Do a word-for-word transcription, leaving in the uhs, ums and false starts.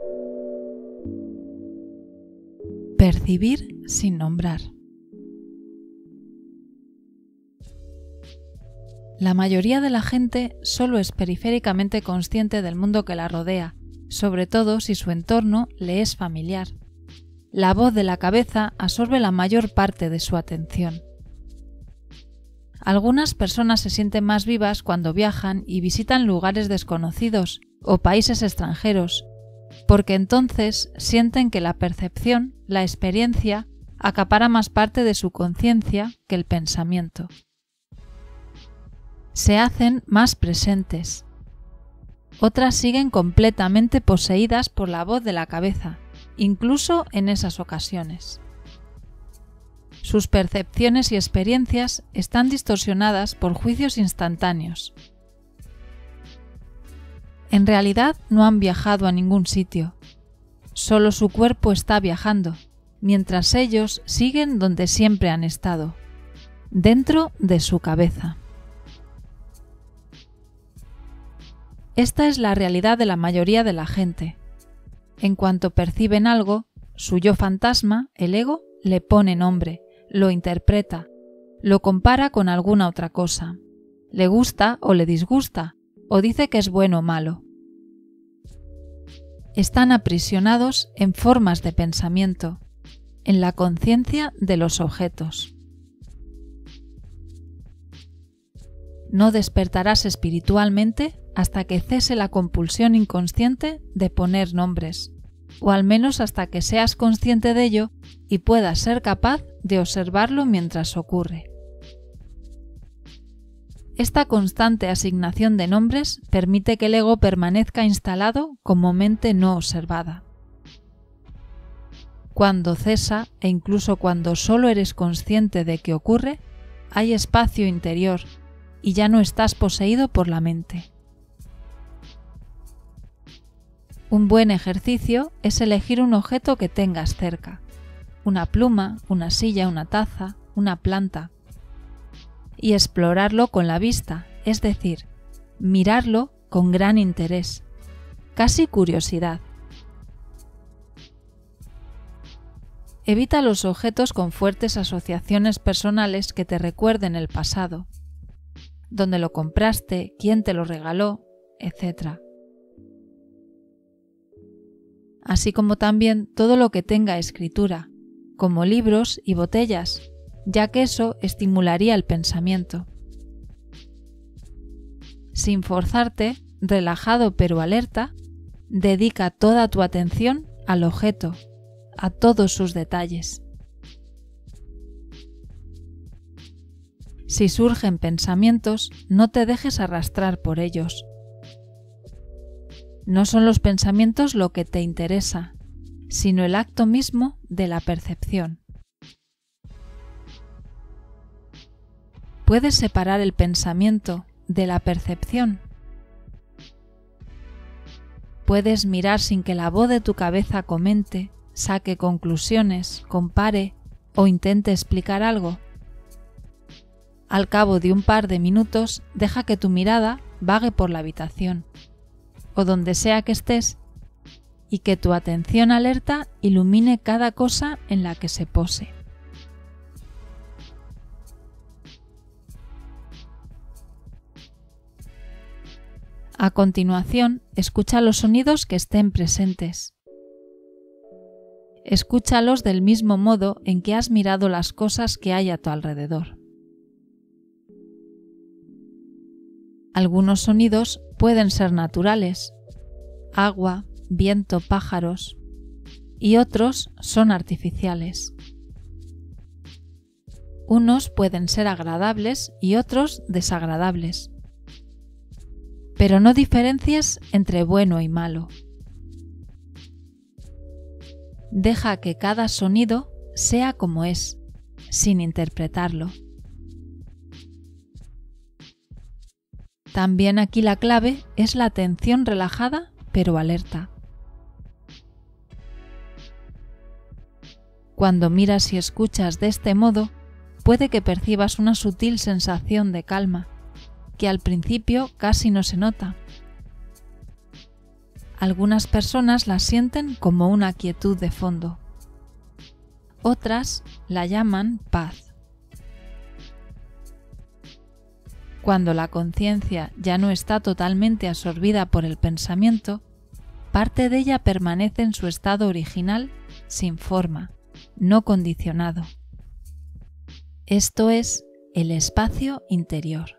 Percibir sin nombrar. La mayoría de la gente solo es periféricamente consciente del mundo que la rodea, sobre todo si su entorno le es familiar. La voz de la cabeza absorbe la mayor parte de su atención. Algunas personas se sienten más vivas cuando viajan y visitan lugares desconocidos o países extranjeros, porque entonces sienten que la percepción, la experiencia, acapara más parte de su conciencia que el pensamiento. Se hacen más presentes. Otras siguen completamente poseídas por la voz de la cabeza, incluso en esas ocasiones. Sus percepciones y experiencias están distorsionadas por juicios instantáneos. En realidad no han viajado a ningún sitio. Solo su cuerpo está viajando, mientras ellos siguen donde siempre han estado, dentro de su cabeza. Esta es la realidad de la mayoría de la gente. En cuanto perciben algo, su yo fantasma, el ego, le pone nombre, lo interpreta, lo compara con alguna otra cosa, le gusta o le disgusta, o dice que es bueno o malo. Están aprisionados en formas de pensamiento, en la conciencia de los objetos. No despertarás espiritualmente hasta que cese la compulsión inconsciente de poner nombres, o al menos hasta que seas consciente de ello y puedas ser capaz de observarlo mientras ocurre. Esta constante asignación de nombres permite que el ego permanezca instalado como mente no observada. Cuando cesa, e incluso cuando solo eres consciente de que ocurre, hay espacio interior y ya no estás poseído por la mente. Un buen ejercicio es elegir un objeto que tengas cerca, una pluma, una silla, una taza, una planta, y explorarlo con la vista, es decir, mirarlo con gran interés, casi curiosidad. Evita los objetos con fuertes asociaciones personales que te recuerden el pasado, dónde lo compraste, quién te lo regaló, etcétera. Así como también todo lo que tenga escritura, como libros y botellas, ya que eso estimularía el pensamiento. Sin forzarte, relajado pero alerta, dedica toda tu atención al objeto, a todos sus detalles. Si surgen pensamientos, no te dejes arrastrar por ellos. No son los pensamientos lo que te interesa, sino el acto mismo de la percepción. ¿Puedes separar el pensamiento de la percepción? ¿Puedes mirar sin que la voz de tu cabeza comente, saque conclusiones, compare o intente explicar algo? Al cabo de un par de minutos, deja que tu mirada vague por la habitación, o donde sea que estés, y que tu atención alerta ilumine cada cosa en la que se pose. A continuación, escucha los sonidos que estén presentes. Escúchalos del mismo modo en que has mirado las cosas que hay a tu alrededor. Algunos sonidos pueden ser naturales, agua, viento, pájaros, y otros son artificiales. Unos pueden ser agradables y otros desagradables. Pero no diferencies entre bueno y malo. Deja que cada sonido sea como es, sin interpretarlo. También aquí la clave es la atención relajada pero alerta. Cuando miras y escuchas de este modo, puede que percibas una sutil sensación de calma, que al principio casi no se nota. Algunas personas la sienten como una quietud de fondo. Otras la llaman paz. Cuando la conciencia ya no está totalmente absorbida por el pensamiento, parte de ella permanece en su estado original, sin forma, no condicionado. Esto es el espacio interior.